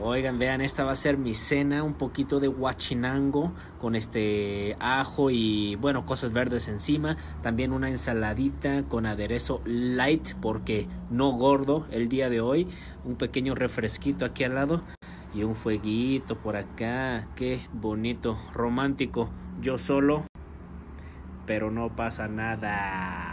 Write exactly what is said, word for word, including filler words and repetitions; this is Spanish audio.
Oigan, vean, esta va a ser mi cena, un poquito de guachinango con este ajo y bueno, cosas verdes encima, también una ensaladita con aderezo light porque no gordo el día de hoy, un pequeño refresquito aquí al lado y un fueguito por acá, qué bonito, romántico, yo solo, pero no pasa nada.